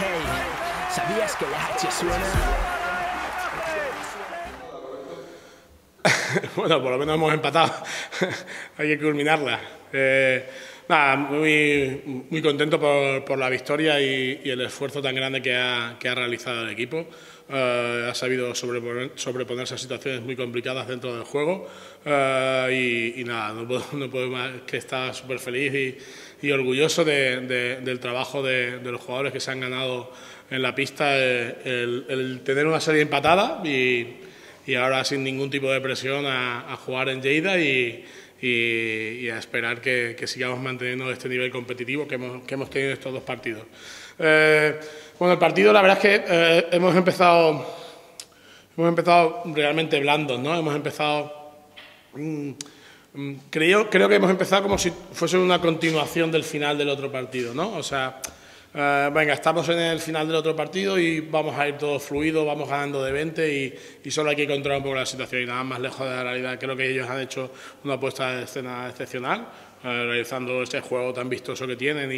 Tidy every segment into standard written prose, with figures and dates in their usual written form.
Hey, ¿sabías que la H suena? Bueno, por lo menos hemos empatado. Hay que culminarla. Nada, muy contento por la victoria y el esfuerzo tan grande que ha realizado el equipo. Ha sabido sobreponerse a situaciones muy complicadas dentro del juego y nada, no puedo más que estar súper feliz y orgulloso del trabajo de los jugadores que se han ganado en la pista el tener una serie empatada y ahora sin ningún tipo de presión a jugar en Lleida y a esperar que sigamos manteniendo este nivel competitivo que hemos tenido en estos dos partidos. Bueno, el partido la verdad es que hemos empezado realmente blandos, ¿no? Hemos empezado... creo que hemos empezado como si fuese una continuación del final del otro partido, ¿no? O sea, venga, estamos en el final del otro partido y vamos a ir todo fluido, vamos ganando de 20 y solo hay que controlar un poco la situación y nada más lejos de la realidad. Creo que ellos han hecho una puesta de escena excepcional, realizando este juego tan vistoso que tienen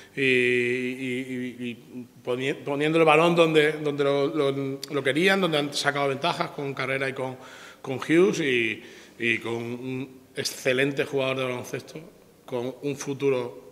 y poniendo el balón donde lo querían, donde han sacado ventajas con Carrera y con Hughes y con un excelente jugador de baloncesto, con un futuro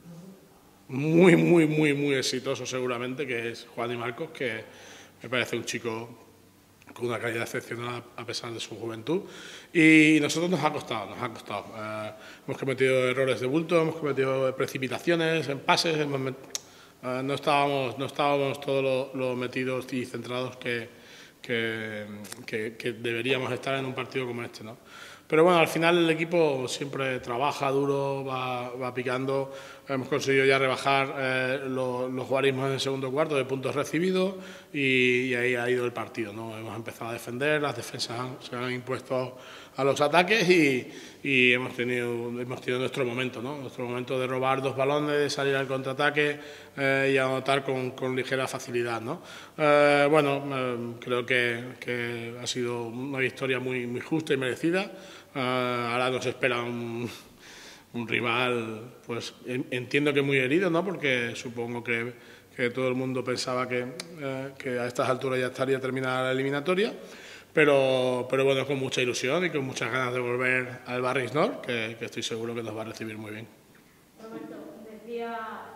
muy exitoso seguramente, que es Juan Di Marcos, que me parece un chico con una calidad excepcional a pesar de su juventud. Y nosotros nos ha costado. Hemos cometido errores de bulto, hemos cometido precipitaciones en pases, no estábamos todos los metidos y centrados que deberíamos estar en un partido como este, ¿no? Pero bueno, al final el equipo siempre trabaja duro, va picando. Hemos conseguido ya rebajar los guarismos en el segundo cuarto de puntos recibidos y ahí ha ido el partido, ¿no? Hemos empezado a defender, las defensas se han impuesto a los ataques y hemos tenido nuestro momento, ¿no? Nuestro momento de robar dos balones, de salir al contraataque y anotar con ligera facilidad, ¿no? Bueno, creo que ha sido una victoria muy justa y merecida. Ahora nos espera un rival, pues entiendo que muy herido, ¿no? Porque supongo que todo el mundo pensaba que a estas alturas ya estaría terminada la eliminatoria, pero bueno, con mucha ilusión y con muchas ganas de volver al Barris Nord, que estoy seguro que nos va a recibir muy bien. Roberto, decía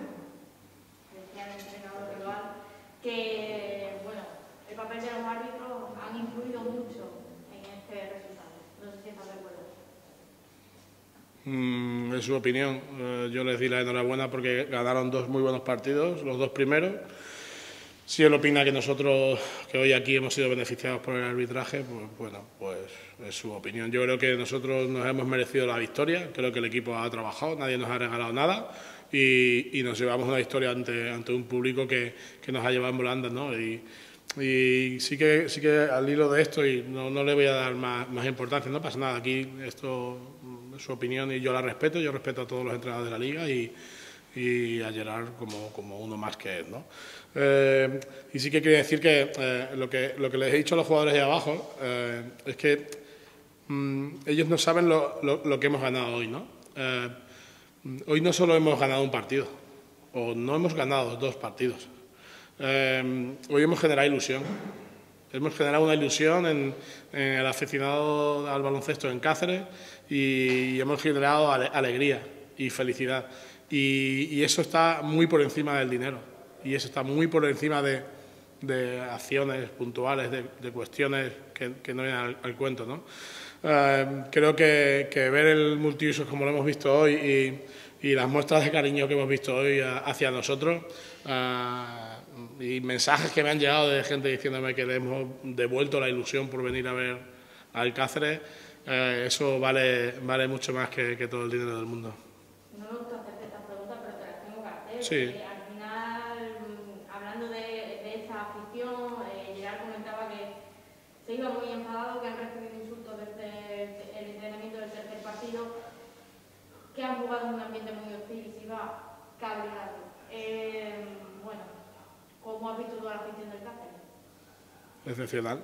el entrenador rival que bueno, el papel de los árbitros han influido mucho en este resultado. No sé si estás de acuerdo. Es su opinión. Yo les di la enhorabuena porque ganaron dos muy buenos partidos, los dos primeros. Si él opina que nosotros, que hoy aquí hemos sido beneficiados por el arbitraje, pues bueno, pues es su opinión. Yo creo que nosotros nos hemos merecido la victoria, creo que el equipo ha trabajado, nadie nos ha regalado nada y nos llevamos una victoria ante un público que nos ha llevado en volandas, ¿no? Y sí que al hilo de esto, y no le voy a dar más importancia, no pasa nada, aquí esto es su opinión y yo la respeto, yo respeto a todos los entrenadores de la liga y a Gerard como uno más que él, ¿no? Y sí que quería decir que lo que les he dicho a los jugadores de abajo es que ellos no saben lo que hemos ganado hoy, ¿no? Hoy no solo hemos ganado un partido, o no hemos ganado dos partidos. Hoy hemos generado ilusión. Hemos generado una ilusión en el aficionado al baloncesto en Cáceres y hemos generado alegría y felicidad. Y eso está muy por encima del dinero. Y eso está muy por encima de acciones puntuales, de cuestiones que no vienen al cuento, ¿no? Creo que ver el multiusos como lo hemos visto hoy y las muestras de cariño que hemos visto hoy hacia nosotros y mensajes que me han llegado de gente diciéndome que le hemos devuelto la ilusión por venir a ver al Cáceres, eso vale mucho más que todo el dinero del mundo. No me gusta hacerte esta pregunta, pero te las tengo que hacer. Sí. Al final, hablando de esta afición, Gerard comentaba que se iba muy enfadado, que han recibido insultos desde el entrenamiento del tercer partido, que han jugado en un ambiente muy hostil y se iba cabreado. Bueno, ¿cómo has visto toda la afición del Cáceres? Excepcional.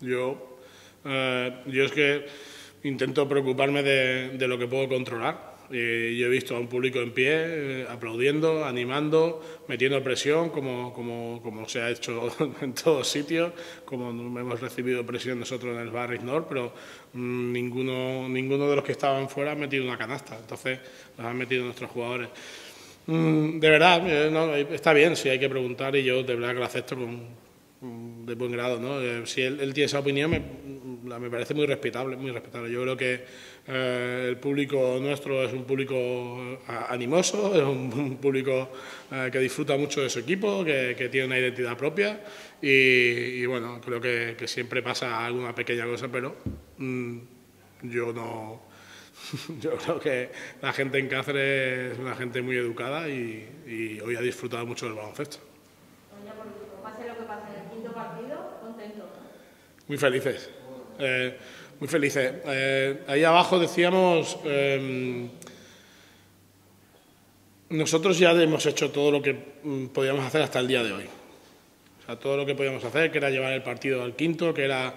Yo es que intento preocuparme de lo que puedo controlar. Yo he visto a un público en pie, aplaudiendo, animando, metiendo presión, como se ha hecho en todos sitios, como hemos recibido presión nosotros en el Barris Nord, pero ninguno de los que estaban fuera ha metido una canasta, entonces las han metido nuestros jugadores. De verdad, no, está bien, si hay que preguntar, y yo de verdad que lo acepto de buen grado, ¿no? Si él tiene esa opinión, me parece muy respetable, muy respetable. Yo creo que el público nuestro es un público animoso, es un público que disfruta mucho de su equipo, que tiene una identidad propia y bueno, creo que siempre pasa alguna pequeña cosa, pero yo creo que la gente en Cáceres es una gente muy educada y hoy ha disfrutado mucho del baloncesto. Pase lo que pase en el quinto partido, contento. Muy felices, muy felices. Ahí abajo decíamos, nosotros ya hemos hecho todo lo que podíamos hacer hasta el día de hoy. O sea, todo lo que podíamos hacer, que era llevar el partido al quinto, que era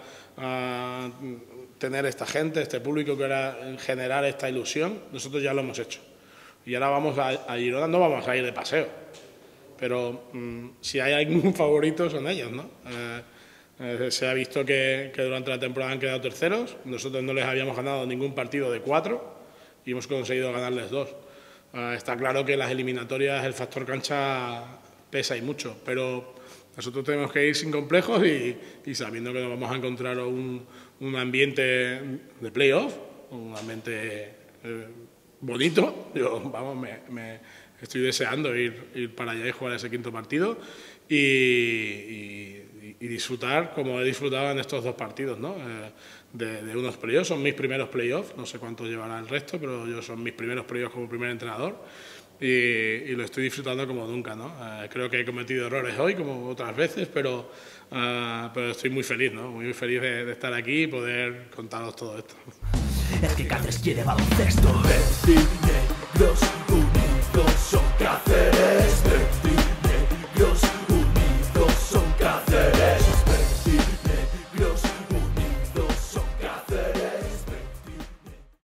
tener esta gente, este público, que era generar esta ilusión, nosotros ya lo hemos hecho. Y ahora vamos a Girona, no vamos a ir de paseo, pero si hay algún favorito son ellos, ¿no? Se ha visto que durante la temporada han quedado terceros, nosotros no les habíamos ganado ningún partido de 4 y hemos conseguido ganarles 2. Está claro que las eliminatorias, el factor cancha pesa y mucho, pero nosotros tenemos que ir sin complejos y sabiendo que nos vamos a encontrar un ambiente de playoff, un ambiente bonito. Yo, vamos, me estoy deseando ir para allá y jugar ese quinto partido y disfrutar como he disfrutado en estos 2 partidos, ¿no? De unos playoffs, son mis primeros playoffs, no sé cuánto llevará el resto, pero yo son mis primeros playoffs como primer entrenador y lo estoy disfrutando como nunca, ¿no? Creo que he cometido errores hoy, como otras veces, pero estoy muy feliz, ¿no? Muy feliz de estar aquí y poder contaros todo esto. Es que Cáceres quiere baloncesto. Negros.